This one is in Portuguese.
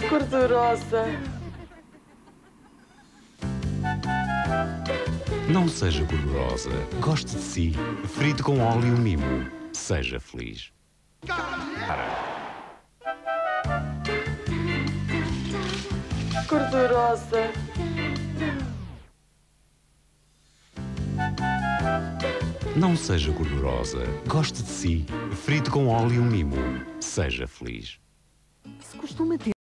Gordurosa. Não seja gordurosa. Goste de si. Frito com óleo mimo. Seja feliz. Gordurosa. Não seja gordurosa. Goste de si. Frito com óleo mimo. Seja feliz. Se costuma ter